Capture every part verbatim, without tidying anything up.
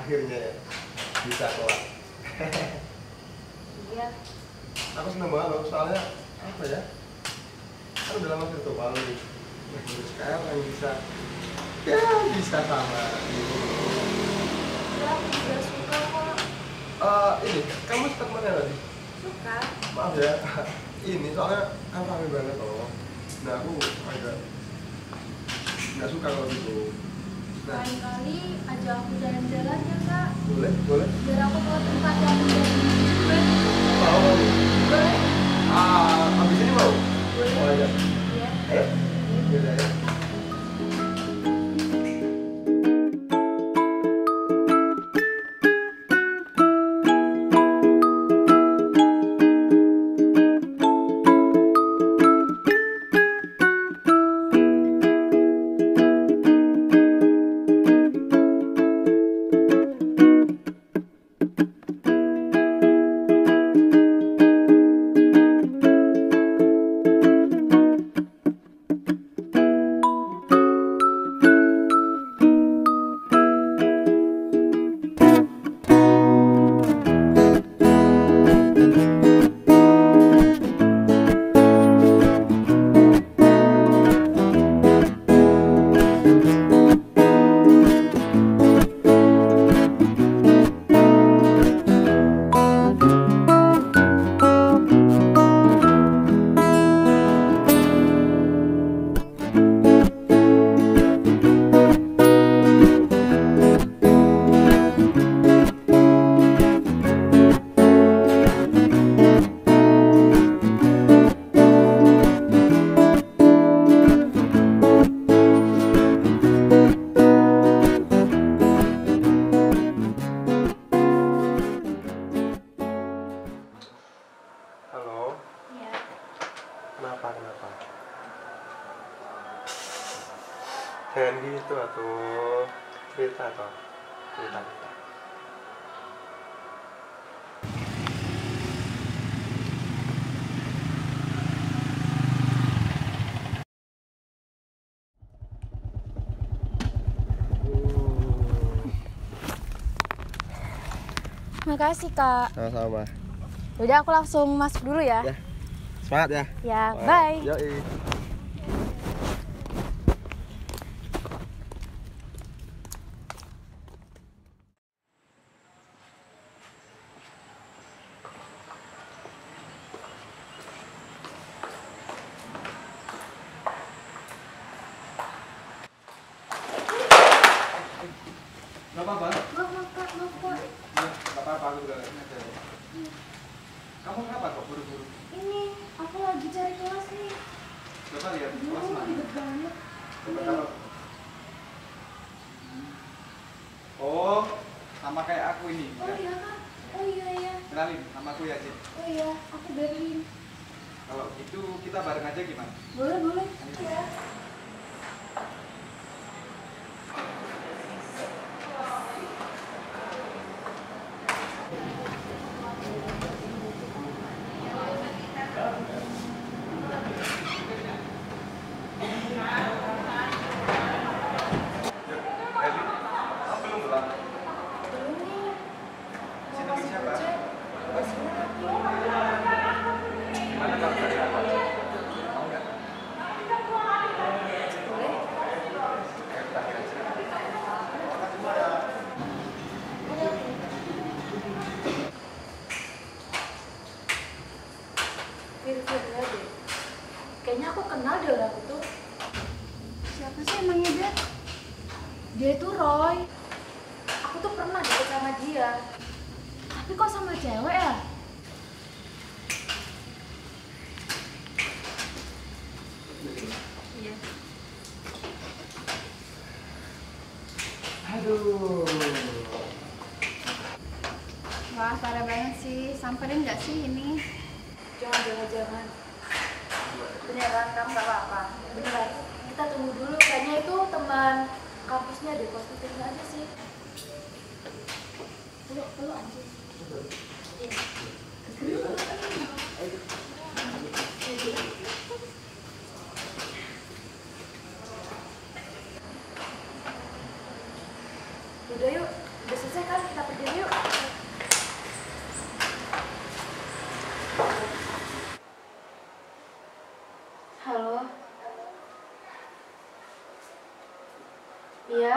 Akhirnya ya bisa kelar. Iya. Aku seneng banget loh, soalnya apa ya? Kan udah lama virtual nih. Nah, sekarang bisa ya bisa sama. Ya, aku juga suka kok. Uh, ini, kamu suka kemana tadi? Suka. Maaf ya, ini soalnya kan rame banget loh. Nah aku agak nggak suka kalau gitu. Nah, Kali-kali ajak aku jalan-jalan ya kak. boleh, boleh. Biar aku ke tempat yang udah dibuat. Mau, mau. Boleh? Ah, abis ini mau? Boleh. Oh iya. Iya. Ayo, yaudah ya. Halo, Iya. kenapa, kenapa? Jangan gitu atuh, cerita toh, cerita. Makasih kak. Sama-sama. Udah aku langsung masuk dulu ya. Ya, semangat ya. Ya, bye. Yoi. Gak apa-apa? Maaf, maaf kak, maaf kak. Ya, gak apa-apa, aku udah lihat aja. Kamu kenapa kok buru-buru? Ini, aku lagi cari kelas nih. Coba lihat kelas Aduh, mana? ribet banget. Coba taruh. Oh, sama kayak aku ini. Oh iya kak, oh iya iya. Kenalin, nama aku Yazid. Oh iya, aku Berlin. Kalau gitu kita bareng aja gimana? Boleh, boleh. Iya. Belum pulang. Belum nih. Sini Mau kasih siapa? gojek. Kasih lagi. Gimana kamu tadi apa? Mau nggak? Boleh? Ayo kita kira-kira. Firfirnya deh. Kayaknya aku kenal deh orang itu. Siapa sih emangnya dia? Dia itu Roy. Aku tuh pernah deket sama dia. Tapi kok sama cewek ya? Iya. Aduh. Wah, parah banget sih. Samperin nggak sih ini? Jangan, jangan, jangan. Beneran, kamu nggak apa-apa. Beneran. Kita tunggu dulu. Kayaknya itu teman kampusnya deh. Positifnya aja sih. Peluk, peluk aja. Iya. Udah yuk. Udah selesai kan? Iya.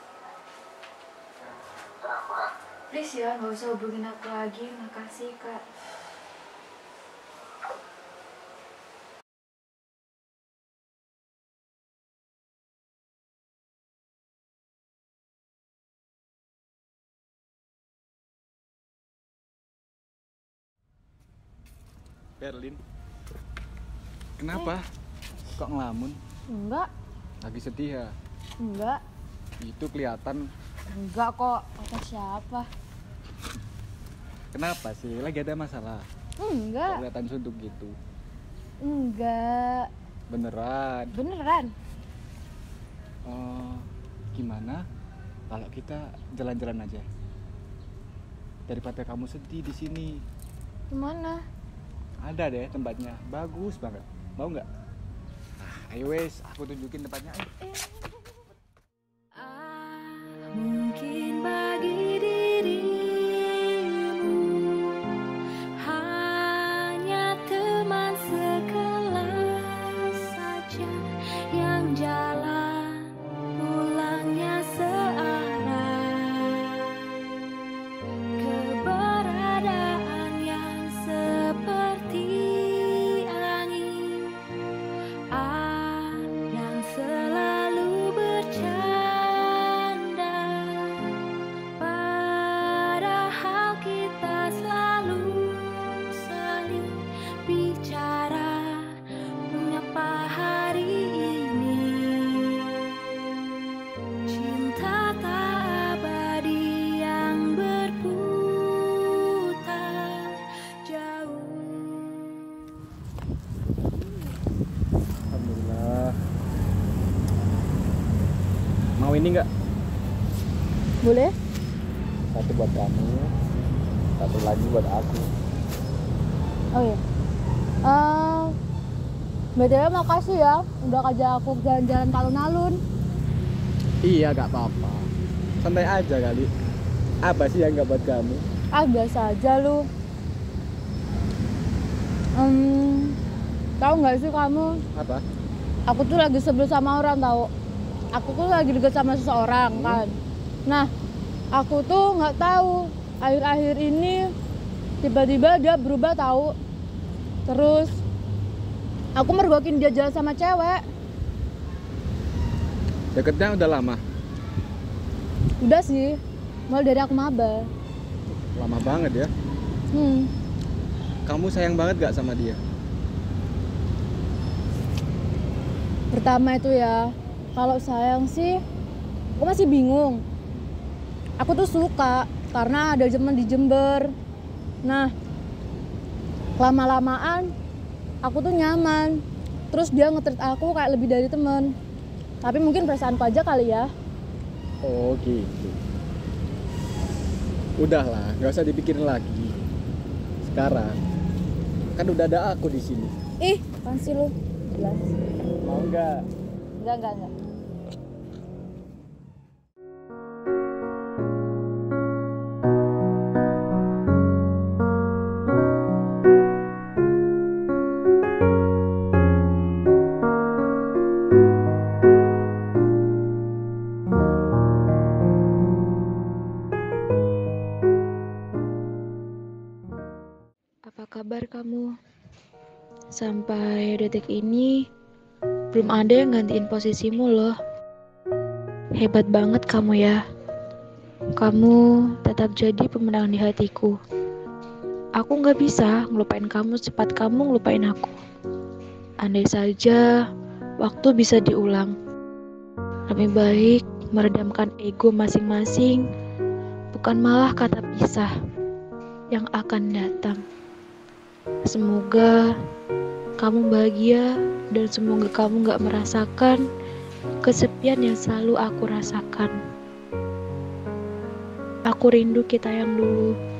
Please ya, nggak usah hubungin aku lagi. Makasih, Kak. Berlin, kenapa? Kok ngelamun? Enggak, Lagi sedih ya? enggak, Itu kelihatan. enggak kok. Kata siapa? Kenapa sih? Lagi ada masalah? Kok Enggak, kelihatan suntuk gitu? enggak. Beneran? Beneran? Oh, gimana kalau kita jalan-jalan aja? Daripada kamu sedih di sini. Gimana? Ada deh tempatnya, bagus banget. Mau nggak? Ah, ayo wes, aku tunjukin tempatnya. Ayo. Mungkin bagi dirimu hanya teman sekelas saja yang jalan pulangnya searah, keberadaan yang seperti angin yang selalu bercanda, padahal kita selalu saling bicara menyapa hari ini. Cinta tak abadi yang berputar jauh. Alhamdulillah. Mau ini nggak? Boleh? Satu buat kamu, satu lagi buat aku. Oh iya. Uh, B T W makasih ya udah ngajak aku jalan-jalan ke alun-alun. Iya, gak apa-apa. Santai aja kali. Apa sih yang gak buat kamu? Ah biasa aja lu. Um, tahu nggak sih kamu? Apa? Aku tuh lagi sebel sama orang tahu. Aku tuh lagi deket sama seseorang Hmm. kan. Nah, aku tuh nggak tahu akhir-akhir ini tiba-tiba dia berubah tahu. Terus aku mergokin dia jalan sama cewek. Deketnya udah lama? Udah sih, mulai dari aku maba. Lama banget ya. Hmm. Kamu sayang banget gak sama dia? Pertama itu ya, kalau sayang sih, aku masih bingung. Aku tuh suka karena ada teman di Jember. Nah, lama-lamaan aku tuh nyaman. Terus dia nge-treat aku kayak lebih dari teman. Tapi mungkin perasaanku aja kali ya. Oh gitu. Udahlah, gak usah dipikirin lagi. Sekarang kan udah ada aku di sini. Ih, apaan sih lu? Jelas. Mau nggak? Enggak, enggak, enggak. Apa kabar kamu? Sampai detik ini belum ada yang gantiin posisimu loh. Hebat banget kamu ya. Kamu tetap jadi pemenang di hatiku. Aku gak bisa ngelupain kamu secepat kamu ngelupain aku. Andai saja waktu bisa diulang, lebih baik meredamkan ego masing-masing, bukan malah kata pisah yang akan datang. Semoga kamu bahagia dan semoga kamu gak merasakan kesepian yang selalu aku rasakan. Aku rindu kita yang dulu.